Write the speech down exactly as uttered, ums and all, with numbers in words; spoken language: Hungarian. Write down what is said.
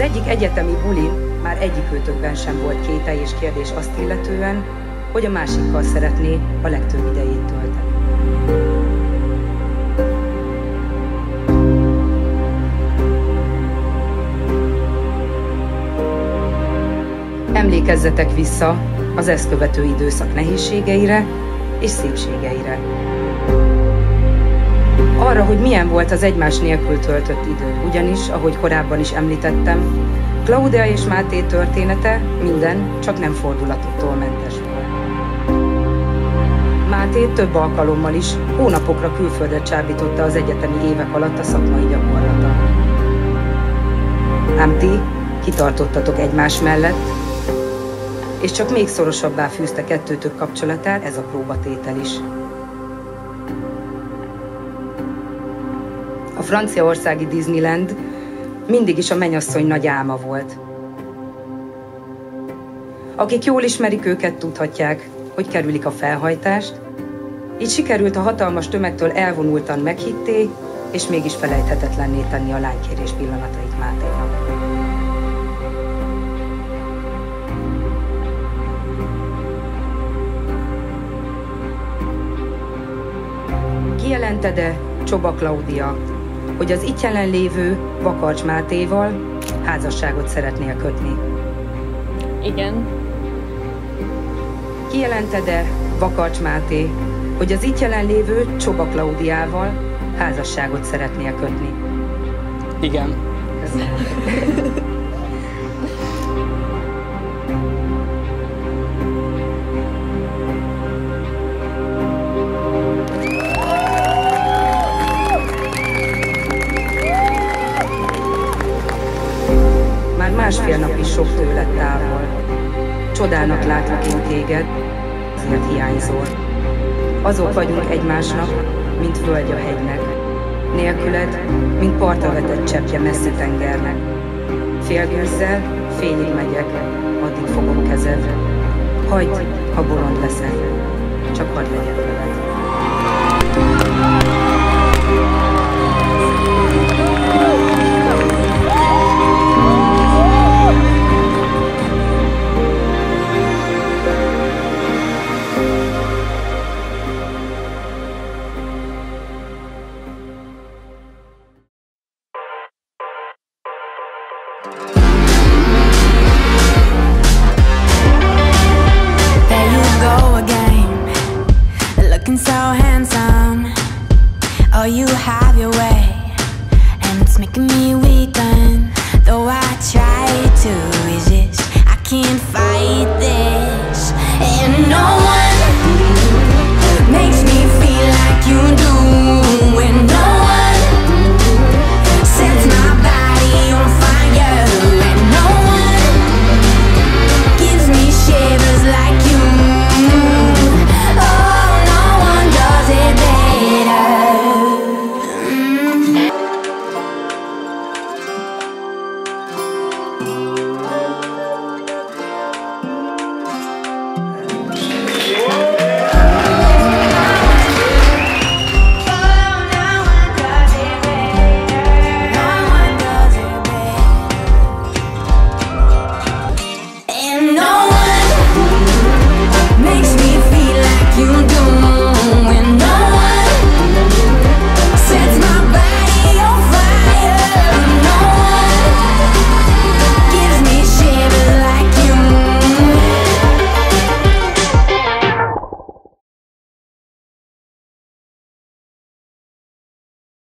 egyik egyetemi bulin már egyikőtökben sem volt kételj és kérdés azt illetően, hogy a másikkal szeretné a legtöbb idejét tölteni. Emlékezzetek vissza az ezt követő időszak nehézségeire és szépségeire. Arra, hogy milyen volt az egymás nélkül töltött idő, ugyanis, ahogy korábban is említettem, Claudia és Máté története minden, csak nem fordulatoktól mentes volt. Máté több alkalommal is hónapokra külföldre csábította az egyetemi évek alatt a szakmai gyakorlata. Ám ti kitartottatok egymás mellett, és csak még szorosabbá fűzte kettőtök kapcsolatát ez a próbatétel is. A franciaországi Disneyland mindig is a mennyasszony nagy álma volt. Akik jól ismerik őket, tudhatják, hogy kerülik a felhajtást, így sikerült a hatalmas tömegtől elvonultan meghitté, és mégis felejthetetlenné tenni a lánykérés pillanatait Máténak. Kijelente-e Csoba Claudia, hogy az itt jelenlévő Vakarcs Mátéval házasságot szeretnél kötni? Igen. Kijelente-e Vakarcs Máté, hogy az itt jelenlévő Csoba Claudiával házasságot szeretnél kötni? Igen. Másfél nap is sok tőled távol. Csodának látlak én téged, ezért hiányzol. Azok vagyunk egymásnak, mint völgy a hegynek. Nélküled, mint partra vetett cseppje messzi tengernek. Félgőzzel, fényig megyek, addig fogom kezed. Hagyd, ha bolond leszek, csak hadd legyek veled. So handsome, oh you have your way, and it's making me weaken. Though I try to resist, I can't fight